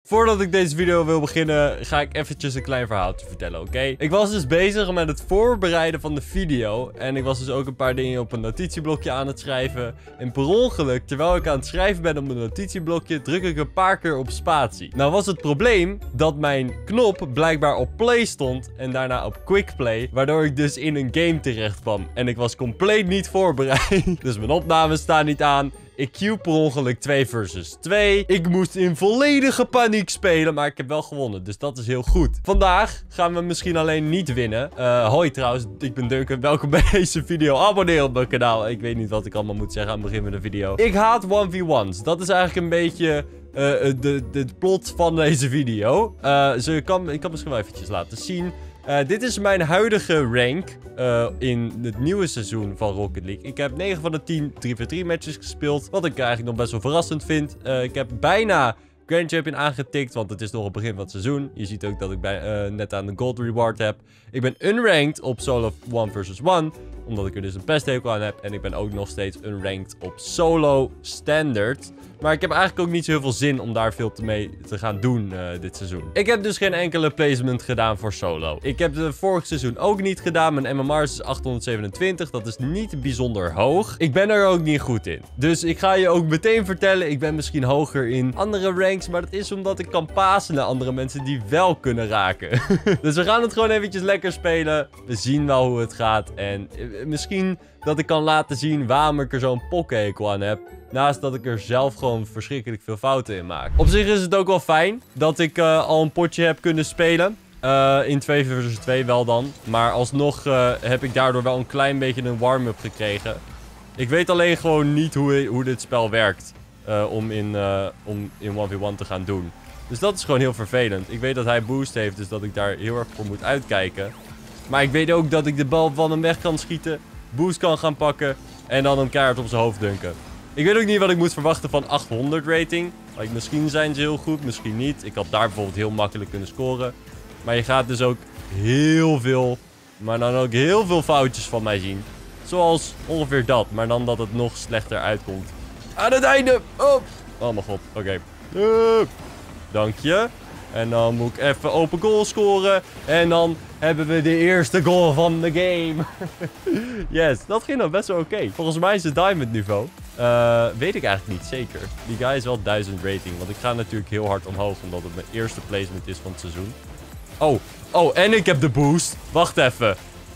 Voordat ik deze video wil beginnen, ga ik eventjes een klein verhaaltje vertellen, oké? Ik was dus bezig met het voorbereiden van de video. En ik was dus ook een paar dingen op een notitieblokje aan het schrijven. En per ongeluk, terwijl ik aan het schrijven ben op mijn notitieblokje, druk ik een paar keer op spatie. Nou was het probleem dat mijn knop blijkbaar op play stond en daarna op quick play. Waardoor ik dus in een game terecht kwam. En ik was compleet niet voorbereid. Dus mijn opnames staan niet aan. Ik queue per ongeluk 2 versus 2. Ik moest in volledige paniek spelen, maar ik heb wel gewonnen. Dus dat is heel goed. Vandaag gaan we misschien alleen niet winnen. Hoi trouwens, ik ben Duncan. Welkom bij deze video. Abonneer op mijn kanaal. Ik weet niet wat ik allemaal moet zeggen aan het begin van de video. Ik haat 1v1's. Dat is eigenlijk een beetje de plot van deze video. Ik kan misschien wel eventjes laten zien. Dit is mijn huidige rank in het nieuwe seizoen van Rocket League. Ik heb 9 van de 10 3v3 matches gespeeld. Wat ik eigenlijk nog best wel verrassend vind. Ik heb bijna Grand Champion aangetikt, want het is nog het begin van het seizoen. Je ziet ook dat ik net aan de Gold Reward heb. Ik ben unranked op solo 1 versus 1, omdat ik er dus een pesthekel aan heb. En ik ben ook nog steeds unranked op solo standard. Maar ik heb eigenlijk ook niet zo heel veel zin om daar veel mee te gaan doen dit seizoen. Ik heb dus geen enkele placement gedaan voor solo. Ik heb de vorig seizoen ook niet gedaan. Mijn MMR is 827. Dat is niet bijzonder hoog. Ik ben er ook niet goed in. Dus ik ga je ook meteen vertellen. Ik ben misschien hoger in andere ranks. Maar dat is omdat ik kan pasen naar andere mensen die wel kunnen raken. Dus we gaan het gewoon eventjes lekker spelen. We zien wel hoe het gaat. En misschien dat ik kan laten zien waarom ik er zo'n pokkenhekel aan heb. Naast dat ik er zelf gewoon verschrikkelijk veel fouten in maak. Op zich is het ook wel fijn dat ik al een potje heb kunnen spelen. In 2 versus 2 wel dan. Maar alsnog heb ik daardoor wel een klein beetje een warm-up gekregen. Ik weet alleen gewoon niet hoe dit spel werkt. Om in 1v1 te gaan doen. Dus dat is gewoon heel vervelend. Ik weet dat hij boost heeft, dus dat ik daar heel erg voor moet uitkijken. Maar ik weet ook dat ik de bal van hem weg kan schieten. Boost kan gaan pakken. En dan hem keihard op zijn hoofd dunken. Ik weet ook niet wat ik moet verwachten van 800 rating. Like, misschien zijn ze heel goed, misschien niet. Ik had daar bijvoorbeeld heel makkelijk kunnen scoren. Maar je gaat dus ook heel veel, maar dan ook heel veel foutjes van mij zien. Zoals ongeveer dat, maar dan dat het nog slechter uitkomt. Aan het einde! Oh mijn god, oké. Dank je. En dan moet ik even open goal scoren. En dan hebben we de eerste goal van de game. Yes, dat ging dan best wel oké. Volgens mij is het diamond niveau. Weet ik eigenlijk niet zeker. Die guy is wel 1000 rating. Want ik ga natuurlijk heel hard omhoog. Omdat het mijn eerste placement is van het seizoen. Oh, en ik heb de boost. Wacht even.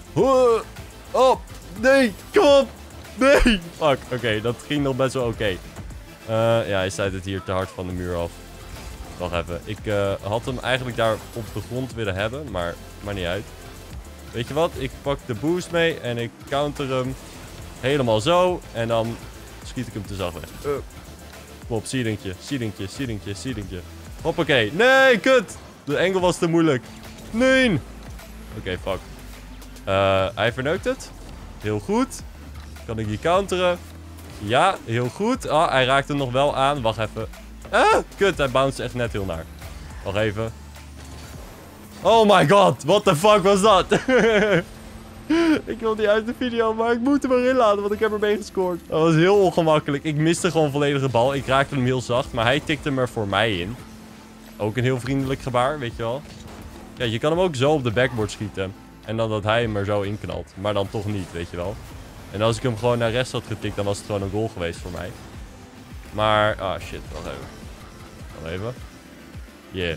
Oh, nee, kom op. Nee. Fuck, oké, dat ging nog best wel oké. Ja, hij stuit het hier te hard van de muur af. Wacht even. Ik had hem eigenlijk daar op de grond willen hebben. Maar niet uit. Weet je wat? Ik pak de boost mee. En ik counter hem. Helemaal zo. En dan schiet ik hem te zacht weg. Kom op, seedingtje. Hoppakee. Nee, kut. De angle was te moeilijk. Nee. Oké, fuck. Hij verneukt het. Heel goed. Kan ik die counteren? Ja, heel goed. Ah, hij raakt hem nog wel aan. Wacht even. Kut, hij bounced echt net heel naar. Wacht even. Oh my god, what the fuck was dat? Ik wil niet uit de video, maar ik moet hem erin laten, want ik heb ermee gescoord. Dat was heel ongemakkelijk. Ik miste gewoon volledig de bal. Ik raakte hem heel zacht, maar hij tikte hem er voor mij in. Ook een heel vriendelijk gebaar, weet je wel. Ja, je kan hem ook zo op de backboard schieten. En dan dat hij hem er zo in knalt. Maar dan toch niet, weet je wel. En als ik hem gewoon naar rechts had getikt, dan was het gewoon een goal geweest voor mij. Maar, shit, wacht even. Yeah.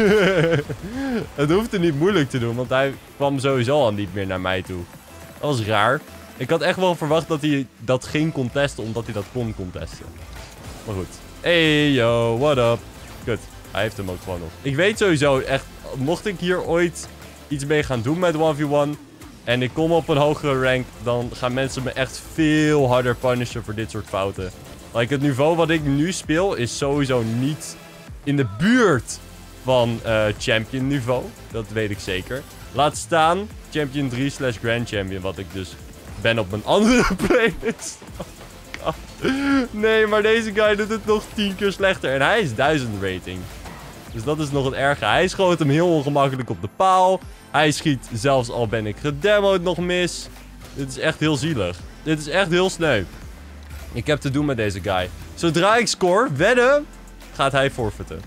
Het hoefde niet moeilijk te doen, want hij kwam sowieso al niet meer naar mij toe. Dat was raar. Ik had echt wel verwacht dat hij dat ging contesten, omdat hij dat kon contesten. Maar goed. Hey, yo, what up? Kut, hij heeft hem ook gewoon nog. Ik weet sowieso echt, mocht ik hier ooit iets mee gaan doen met 1v1... en ik kom op een hogere rank, dan gaan mensen me echt veel harder punishen voor dit soort fouten. Like, het niveau wat ik nu speel is sowieso niet in de buurt van champion niveau. Dat weet ik zeker. Laat staan champion 3/grand champion, wat ik dus ben op een andere playlist. Oh God. Nee, maar deze guy doet het nog 10 keer slechter. En hij is 1000 rating. Dus dat is nog het erge. Hij schoot hem heel ongemakkelijk op de paal. Hij schiet, zelfs al ben ik gedemoed, nog mis. Dit is echt heel zielig. Dit is echt heel sneu. Ik heb te doen met deze guy. Zodra ik score, wedden, gaat hij forfeiten.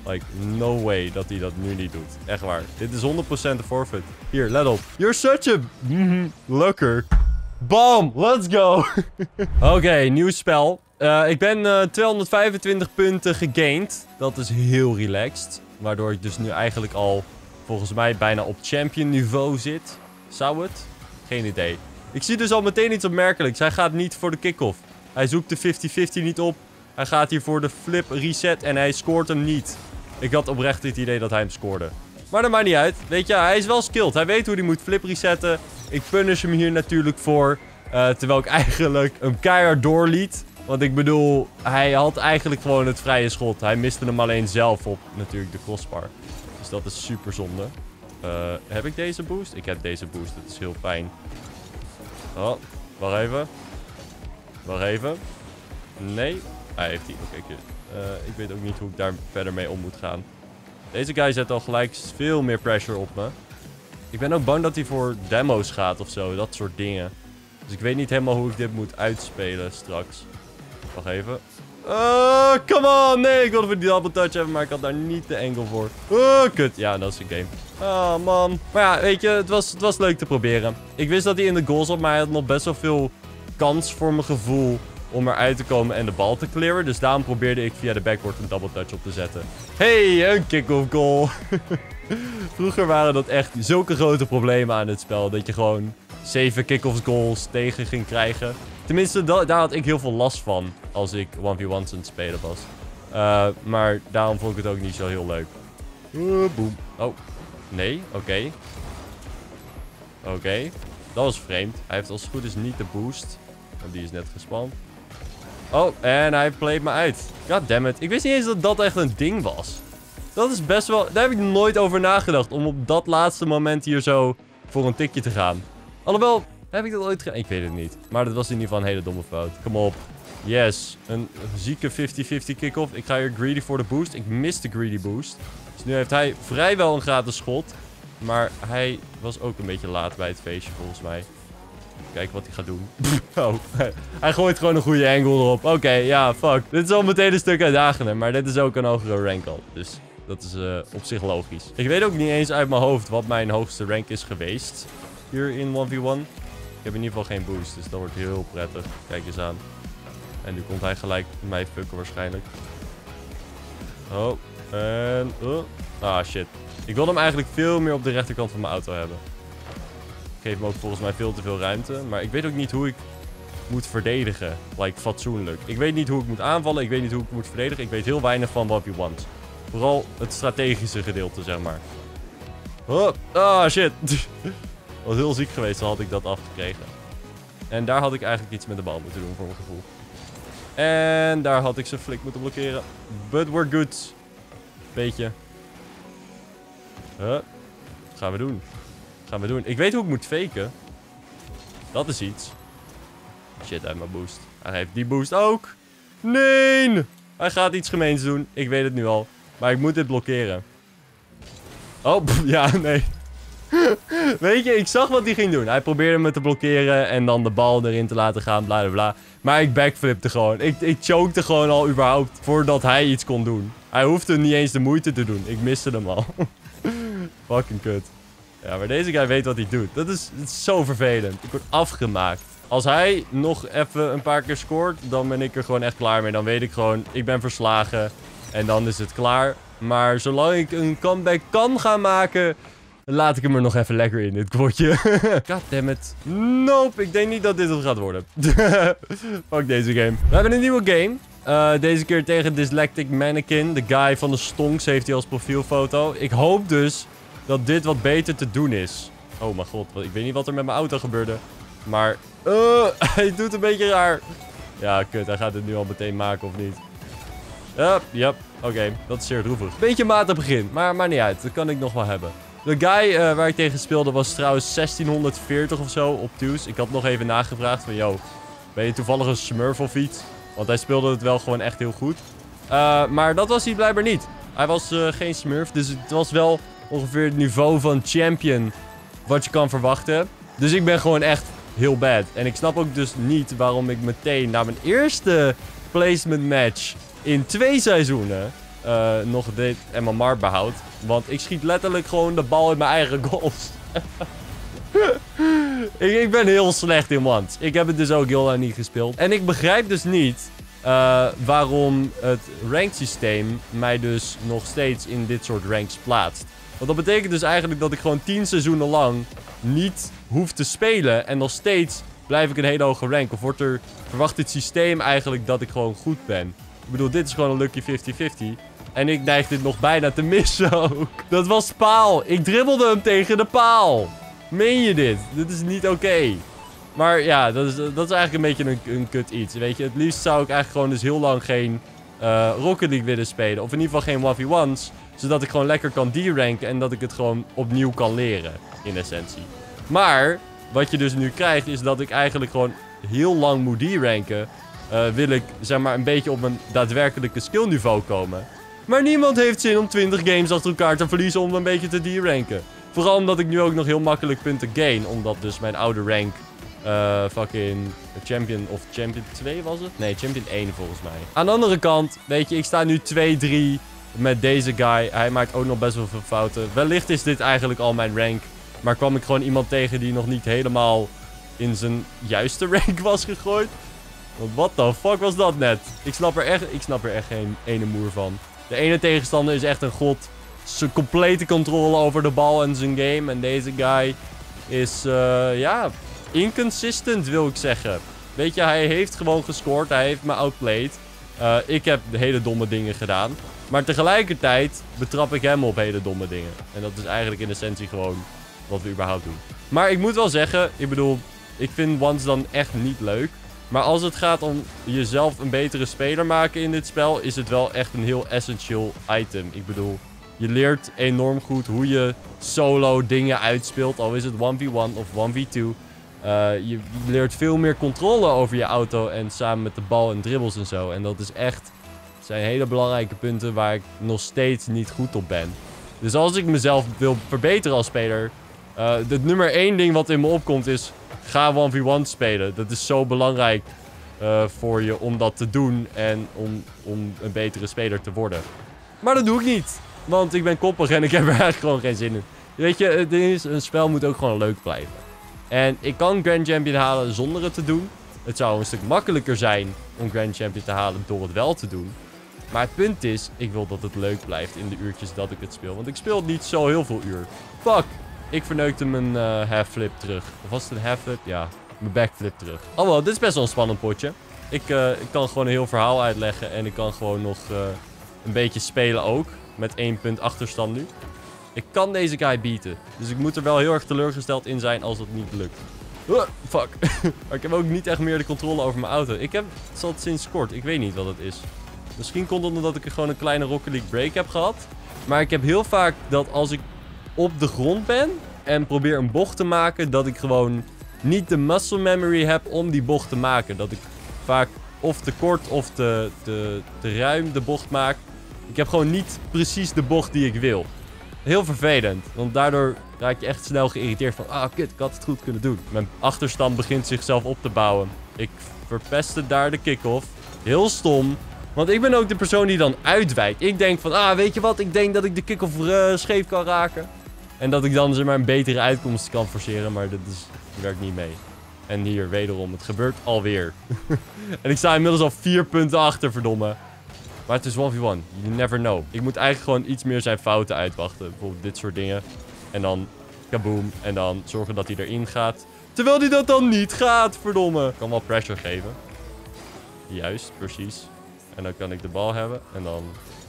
Like, no way dat hij dat nu niet doet. Echt waar. Dit is 100% een forfeit. Hier, let op. You're such a... Lukker. Bam! Let's go! Oké, nieuw spel. Ik ben 225 punten gegained. Dat is heel relaxed. Waardoor ik dus nu eigenlijk al, volgens mij, bijna op champion niveau zit. Zou het? Geen idee. Ik zie dus al meteen iets opmerkelijks. Hij gaat niet voor de kick-off. Hij zoekt de 50-50 niet op. Hij gaat hier voor de flip reset en hij scoort hem niet. Ik had oprecht het idee dat hij hem scoorde. Maar dat maakt niet uit. Weet je, hij is wel skilled. Hij weet hoe hij moet flip resetten. Ik punish hem hier natuurlijk voor. Terwijl ik eigenlijk hem keihard doorliet. Want ik bedoel, hij had eigenlijk gewoon het vrije schot. Hij miste hem alleen zelf op natuurlijk de crossbar. Dus dat is super zonde. Heb ik deze boost? Ik heb deze boost. Dat is heel fijn. Oh, wacht even. Wacht even. Nee. Hij heeft die. Oké, ik weet ook niet hoe ik daar verder mee om moet gaan. Deze guy zet al gelijk veel meer pressure op me. Ik ben ook bang dat hij voor demo's gaat of zo. Dat soort dingen. Dus ik weet niet helemaal hoe ik dit moet uitspelen straks. Wacht even. Come on! Nee, ik wilde voor die double touch hebben, maar ik had daar niet de angle voor. Kut. Ja, dat is een game. Oh, man. Maar ja, weet je, het was leuk te proberen. Ik wist dat hij in de goal zat, maar hij had nog best wel veel kans voor mijn gevoel om eruit te komen en de bal te clearen. Dus daarom probeerde ik via de backboard een double touch op te zetten. Hey, een kick-off goal. Vroeger waren dat echt zulke grote problemen aan dit spel. Dat je gewoon 7 kick-off goals tegen ging krijgen. Tenminste, daar had ik heel veel last van als ik 1v1's aan het spelen was. Maar daarom vond ik het ook niet zo heel leuk. Boom. Oh, nee. Oké. Oké. Dat was vreemd. Hij heeft als het goed is niet de boost. Want die is net gespamd. Oh, en hij playt me uit. Goddammit. Ik wist niet eens dat dat echt een ding was. Dat is best wel... Daar heb ik nooit over nagedacht. Om op dat laatste moment hier zo voor een tikje te gaan. Alhoewel, heb ik dat ooit gedaan? Ik weet het niet. Maar dat was in ieder geval een hele domme fout. Kom op. Yes. Een zieke 50-50 kick-off. Ik ga hier greedy voor de boost. Ik mis de greedy boost. Dus nu heeft hij vrijwel een gratis schot. Maar hij was ook een beetje laat bij het feestje volgens mij. Kijken wat hij gaat doen. Oh, hij gooit gewoon een goede angle erop. Oké, ja, fuck. Dit is al meteen een stuk uitdagender. Maar dit is ook een hogere rank al. Dus dat is op zich logisch. Ik weet ook niet eens uit mijn hoofd wat mijn hoogste rank is geweest. Hier in 1v1. Ik heb in ieder geval geen boost. Dus dat wordt heel prettig. Kijk eens aan. En nu komt hij gelijk mij fucken waarschijnlijk. Oh, en... Ah, shit. Ik wil hem eigenlijk veel meer op de rechterkant van mijn auto hebben. Geeft me ook volgens mij veel te veel ruimte. Maar ik weet ook niet hoe ik moet verdedigen. Like, fatsoenlijk. Ik weet niet hoe ik moet aanvallen. Ik weet niet hoe ik moet verdedigen. Ik weet heel weinig van 1v1's. Vooral het strategische gedeelte, zeg maar. Oh, shit. Was heel ziek geweest, dan had ik dat afgekregen. En daar had ik eigenlijk iets met de bal moeten doen, voor mijn gevoel. En daar had ik zijn flik moeten blokkeren. But we're good. Beetje. Gaan we doen. Gaan we doen. Ik weet hoe ik moet faken. Dat is iets. Shit, hij heeft mijn boost. Hij heeft die boost ook. Nee! Hij gaat iets gemeens doen. Ik weet het nu al. Maar ik moet dit blokkeren. Oh, ja, nee. Weet je, ik zag wat hij ging doen. Hij probeerde me te blokkeren en dan de bal erin te laten gaan, bla bla bla. Maar ik backflipte gewoon. Ik chokte gewoon al überhaupt voordat hij iets kon doen. Hij hoefde niet eens de moeite te doen. Ik miste hem al. Fucking kut. Ja, maar deze guy weet wat hij doet. Dat is zo vervelend. Ik word afgemaakt. Als hij nog even een paar keer scoort, dan ben ik er gewoon echt klaar mee. Dan weet ik gewoon, ik ben verslagen. En dan is het klaar. Maar zolang ik een comeback kan gaan maken, laat ik hem er nog even lekker in, dit kwartje. Goddammit. Nope, ik denk niet dat dit het gaat worden. Fuck deze game. We hebben een nieuwe game. Deze keer tegen Dyslectic Mannequin. De guy van de stonks heeft hij als profielfoto. Ik hoop dus dat dit wat beter te doen is. Oh mijn god, ik weet niet wat er met mijn auto gebeurde. Maar, hij doet een beetje raar. Ja, kut, hij gaat het nu al meteen maken of niet. Yep. Oké, dat is zeer droevig. Beetje matig begin, maar niet uit. Dat kan ik nog wel hebben. De guy waar ik tegen speelde was trouwens 1640 of zo op Tues. Ik had nog even nagevraagd van, yo, ben je toevallig een smurf of iets? Want hij speelde het wel gewoon echt heel goed. Maar dat was hij blijkbaar niet. Hij was geen smurf, dus het was wel ongeveer het niveau van champion wat je kan verwachten. Dus ik ben gewoon echt heel bad. En ik snap ook dus niet waarom ik meteen na mijn eerste placement match in 2 seizoenen nog dit MMR behoud. Want ik schiet letterlijk gewoon de bal in mijn eigen goals. ik ben heel slecht in ones. Ik heb het dus ook heel lang niet gespeeld. En ik begrijp dus niet waarom het ranked systeem mij dus nog steeds in dit soort ranks plaatst. Want dat betekent dus eigenlijk dat ik gewoon 10 seizoenen lang niet hoef te spelen. En nog steeds blijf ik een hele hoge rank. Of verwacht dit systeem eigenlijk dat ik gewoon goed ben. Ik bedoel, dit is gewoon een lucky 50-50. En ik neig dit nog bijna te missen ook. Dat was paal. Ik dribbelde hem tegen de paal. Meen je dit? Dit is niet oké. Maar ja, dat is eigenlijk een beetje een kut iets. Weet je, het liefst zou ik eigenlijk gewoon dus heel lang geen Rocket League willen spelen. Of in ieder geval geen 1v1's. Zodat ik gewoon lekker kan D-ranken en dat ik het gewoon opnieuw kan leren. In essentie. Maar, wat je dus nu krijgt is dat ik eigenlijk gewoon heel lang moet D-ranken. Wil ik, zeg maar, een beetje op mijn daadwerkelijke skillniveau komen. Maar niemand heeft zin om 20 games achter elkaar te verliezen om een beetje te D-ranken. Vooral omdat ik nu ook nog heel makkelijk punten gain. Omdat dus mijn oude rank fucking champion of champion 2 was het? Nee, champion 1 volgens mij. Aan de andere kant, weet je, ik sta nu 2-3 met deze guy. Hij maakt ook nog best wel veel fouten. Wellicht is dit eigenlijk al mijn rank. Maar kwam ik gewoon iemand tegen die nog niet helemaal in zijn juiste rank was gegooid. Want what the fuck was dat net? Ik snap er echt geen ene moer van. De ene tegenstander is echt een god. Zijn complete controle over de bal en zijn game. En deze guy is, ja, inconsistent wil ik zeggen. Weet je, hij heeft gewoon gescoord. Hij heeft me outplayed. Ik heb hele domme dingen gedaan. Maar tegelijkertijd betrap ik hem op hele domme dingen. En dat is eigenlijk in essentie gewoon wat we überhaupt doen. Maar ik moet wel zeggen, ik bedoel, ik vind ones dan echt niet leuk. Maar als het gaat om jezelf een betere speler maken in dit spel, is het wel echt een heel essentieel item. Ik bedoel, je leert enorm goed hoe je solo dingen uitspeelt. Al is het 1v1 of 1v2. Je leert veel meer controle over je auto en samen met de bal en dribbles en zo. En dat is echt, zijn hele belangrijke punten waar ik nog steeds niet goed op ben. Dus als ik mezelf wil verbeteren als speler, het nummer 1 ding wat in me opkomt is, ga 1v1 spelen. Dat is zo belangrijk voor je om dat te doen en om een betere speler te worden. Maar dat doe ik niet. Want ik ben koppig en ik heb er eigenlijk gewoon geen zin in. Weet je, het ding is, een spel moet ook gewoon leuk blijven. En ik kan Grand Champion halen zonder het te doen. Het zou een stuk makkelijker zijn om Grand Champion te halen door het wel te doen. Maar het punt is, ik wil dat het leuk blijft in de uurtjes dat ik het speel. Want ik speel niet zo heel veel uur. Fuck! Ik verneukte mijn half-flip terug. Of was het een half-flip? Ja, mijn backflip terug. Oh wel, dit is best wel een spannend potje. Ik kan gewoon een heel verhaal uitleggen. En ik kan gewoon nog een beetje spelen ook. Met 1 punt achterstand nu. Ik kan deze guy beaten. Dus ik moet er wel heel erg teleurgesteld in zijn als het niet lukt. Fuck. Maar ik heb ook niet echt meer de controle over mijn auto. Ik heb het al sinds kort. Ik weet niet wat het is. Misschien komt het omdat ik gewoon een kleine Rocket League break heb gehad. Maar ik heb heel vaak dat als ik op de grond ben en probeer een bocht te maken, dat ik gewoon niet de muscle memory heb om die bocht te maken. Dat ik vaak of te kort of te ruim de bocht maak. Ik heb gewoon niet precies de bocht die ik wil. Heel vervelend, want daardoor raak je echt snel geïrriteerd van, ah kut, ik had het goed kunnen doen. Mijn achterstand begint zichzelf op te bouwen. Ik verpestte daar de kick-off. Heel stom. Want ik ben ook de persoon die dan uitwijkt. Ik denk van, weet je wat, ik denk dat ik de kick-off scheef kan raken. En dat ik dan zeg maar een betere uitkomst kan forceren, maar dat werkt niet mee. En hier, wederom, het gebeurt alweer. En ik sta inmiddels al 4 punten achter, verdomme. Maar het is 1v1. You never know. Ik moet eigenlijk gewoon iets meer zijn fouten uitwachten. Bijvoorbeeld dit soort dingen. En dan kaboom. En dan zorgen dat hij erin gaat. Terwijl hij dat dan niet gaat, verdomme. Ik kan wel pressure geven. Juist, precies. En dan kan ik de bal hebben. En dan...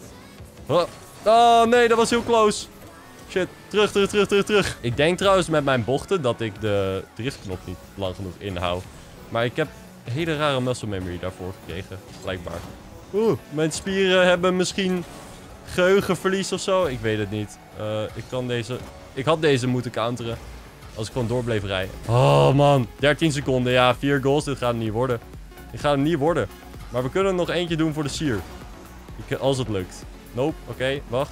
Oh, nee, dat was heel close. Shit, terug. Ik denk trouwens met mijn bochten dat ik de driftknop niet lang genoeg inhoud. Maar ik heb hele rare muscle memory daarvoor gekregen. Blijkbaar. Mijn spieren hebben misschien geheugenverlies of zo. Ik weet het niet. Ik had deze moeten counteren. Als ik gewoon door bleef rijden. Oh man, 13 seconden. Ja, 4 goals. Dit gaat hem niet worden. Dit gaat hem niet worden. Maar we kunnen nog eentje doen voor de sier. Als het lukt. Nope, oké, wacht.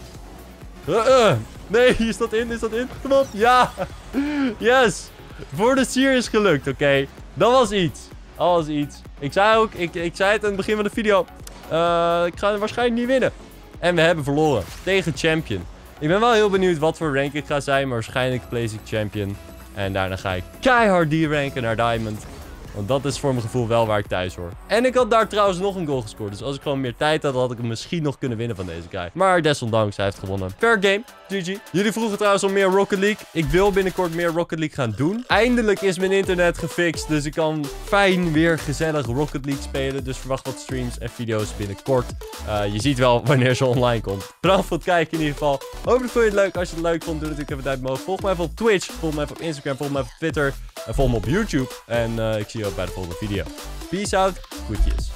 Nee, is dat in? Kom op, ja. Yes. Voor de sier is gelukt, oké. Dat was iets. Ik zei ook, ik zei het aan het begin van de video. Ik ga waarschijnlijk niet winnen. En we hebben verloren tegen Champion. Ik ben wel heel benieuwd wat voor rank ik ga zijn. Maar waarschijnlijk place ik Champion. En daarna ga ik keihard ranken naar Diamond. Want dat is voor mijn gevoel wel waar ik thuis hoor. En ik had daar trouwens nog een goal gescoord. Dus als ik gewoon meer tijd had, had ik hem misschien nog kunnen winnen van deze guy. Maar desondanks, hij heeft gewonnen. Fair game. GG. Jullie vroegen trouwens om meer Rocket League. Ik wil binnenkort meer Rocket League gaan doen. Eindelijk is mijn internet gefixt. Dus ik kan fijn weer gezellig Rocket League spelen. Dus verwacht wat streams en video's binnenkort. Je ziet wel wanneer ze online komt. Bedankt voor het kijken in ieder geval. Hopelijk vond je het leuk. Als je het leuk vond, doe natuurlijk even een duimpje omhoog. Volg mij even op Twitch. Volg mij even op Instagram. Volg mij even op Twitter. En volg me op YouTube. En ik zie je ook bij de volgende video. Peace out. Goedjes.